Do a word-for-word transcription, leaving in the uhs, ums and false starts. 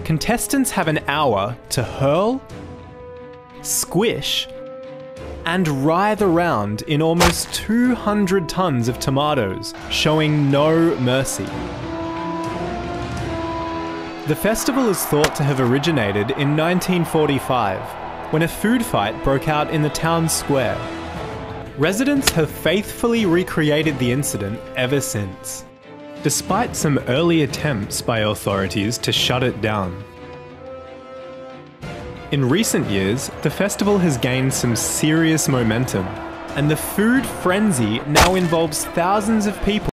Contestants have an hour to hurl, squish, and writhe around in almost two hundred tons of tomatoes, showing no mercy. The festival is thought to have originated in nineteen forty-five, when a food fight broke out in the town square. Residents have faithfully recreated the incident ever since, despite some early attempts by authorities to shut it down. In recent years, the festival has gained some serious momentum, and the food frenzy now involves thousands of people